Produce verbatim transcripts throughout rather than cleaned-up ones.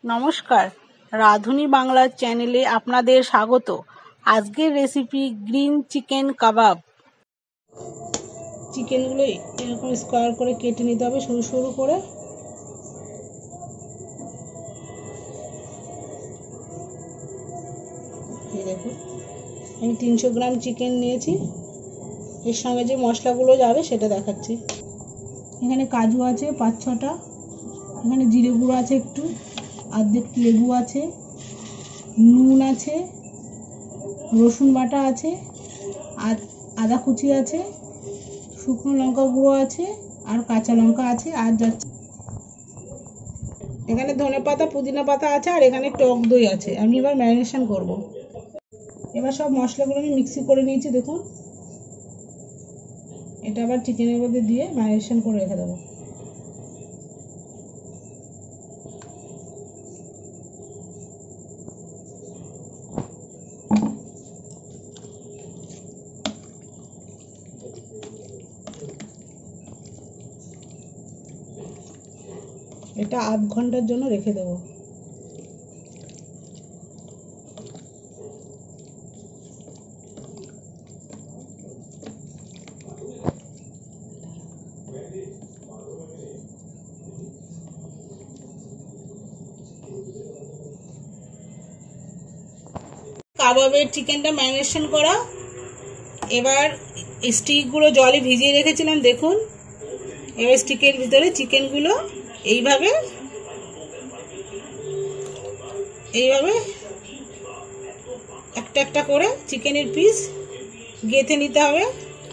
নমস্কার, রাঁধুনি বাংলা চ্যানেলে আপনাদের স্বাগত। আজকের রেসিপি গ্রিন চিকেন কাবাব। চিকেনগুলো এরকম স্কোয়ার করে কেটে নিতে হবে, সরু সরু করে। এই দেখুন, আমি তিনশো গ্রাম চিকেন নিয়েছি। এর সঙ্গে যে মশলাগুলো যাবে সেটা দেখাচ্ছি। এখানে কাজু আছে পাঁচ ছটা, এখানে জিরে গুঁড়ো আছে একটু, অর্ধেক লেবু আছে, নুন আছে, রসুন বাটা আছে, আদা কুচি আছে, শুকনো লঙ্কা গুঁড়ো আছে, আর কাঁচা লঙ্কা আছে। আর যাচ্ছে এখানে ধনে পাতা পুদিনা পাতা আছে, আর এখানে টক দই আছে। আমি এবার ম্যারিনেশন করব। এবার সব মশলাগুলো আমি মিক্সি করে নিয়েছি, দেখুন। এটা আবার চিকেনের মধ্যে দিয়ে ম্যারিনেশন করে রেখে দেবো। এটা আধ ঘন্টার জন্য রেখে দেবো। কাবাবের চিকেনটা ম্যারিনেশন করা। এবার স্টিকগুলো জলে ভিজিয়ে রেখেছিলাম, দেখুন। এবার স্টিকের ভিতরে চিকেনগুলো এইভাবে এইভাবে একটা একটা করে চিকেনের পিস গেঁথে নিতে হবে।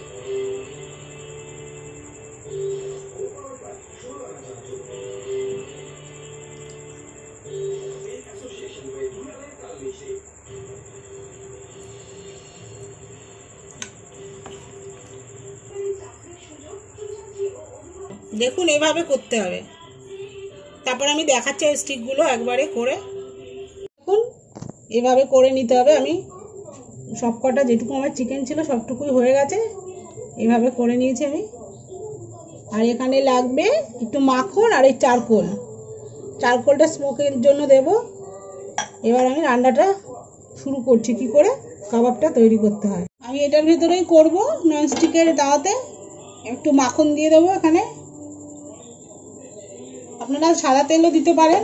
দেখুন, এভাবে করতে হবে। তারপর আমি দেখাচ্ছি স্টিকগুলো একবারে করে। দেখুন, এভাবে করে নিতে হবে। আমি সবকটা যেটুকু আমার চিকেন ছিল সবটুকুই হয়ে গেছে, এভাবে করে নিয়েছি আমি। আর এখানে লাগবে একটু মাখন আর এই চারকোল। চারকোলটা স্মোকের জন্য দেব। এবার আমি রান্নাটা শুরু করছি, কি করে কাবাবটা তৈরি করতে হয়। আমি এটার ভিতরেই করব, ননস্টিকের তাওয়াতে। একটু মাখন দিয়ে দেবো এখানে। আপনারা সাদা তেলও দিতে পারেন।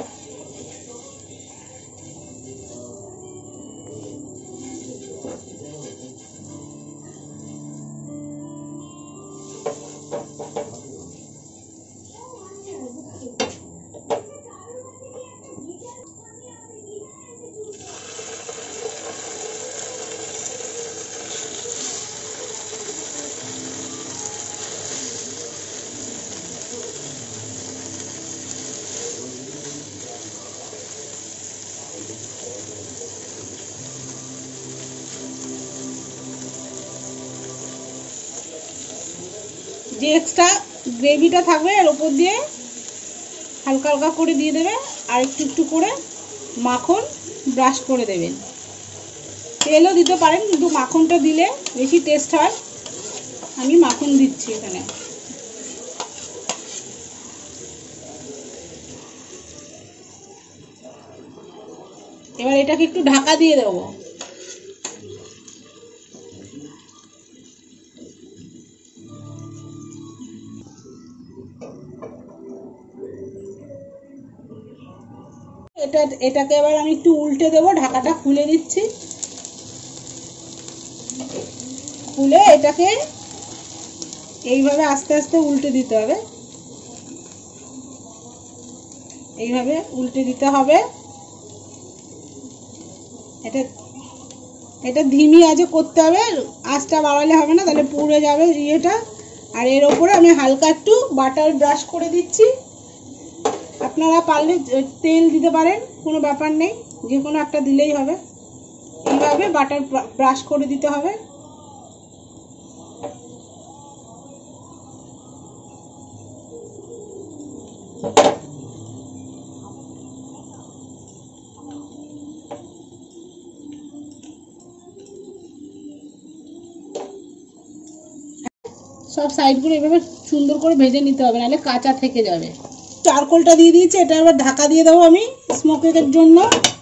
যে এক্সট্রা গ্রেভিটা থাকবে এর ওপর দিয়ে হালকা হালকা করে দিয়ে দেবে, আর একটু একটু করে মাখন ব্রাশ করে দেবেন। তেলও দিতে পারেন, কিন্তু মাখনটা দিলে বেশি টেস্ট হয়। আমি মাখন দিচ্ছি এখানে। এবার এটাকে একটু ঢাকা দিয়ে দেবো। এটা এটাকে এবার আমি একটু উল্টে দেবো। ঢাকাটা খুলে দিচ্ছি। খুলে এটাকে এইভাবে আস্তে আস্তে উল্টে দিতে হবে। এইভাবে উল্টে দিতে হবে। এটা এটা ধিমি আঁচে করতে হবে, আঁচটা বাড়ালে হবে না, তাহলে পুড়ে যাবে ইয়েটা। আর এর ওপরে আমি হালকা একটু বাটার ব্রাশ করে দিচ্ছি। আপনারা পারলে তেল দিতে পারেন, কোনো ব্যাপার নেই, যে কোনো একটা দিলেই হবে। এইভাবে বাটার ব্রাশ করে দিতে হবে। সব সাইডগুলো এভাবে সুন্দর করে ভেজে নিতে হবে, নাহলে কাঁচা থেকে যাবে। চারকোলটা দিয়ে দিয়েছি, এটা এবার ঢাকা দিয়ে দেবো আমি। স্মোকের জন্য।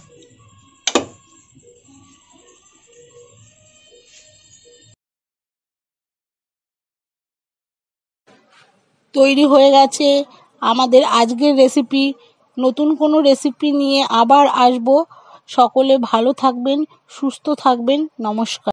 তৈরি হয়ে গেছে আমাদের আজকের রেসিপি। নতুন কোনো রেসিপি নিয়ে আবার আসবো। সকলে ভালো থাকবেন, সুস্থ থাকবেন। নমস্কার।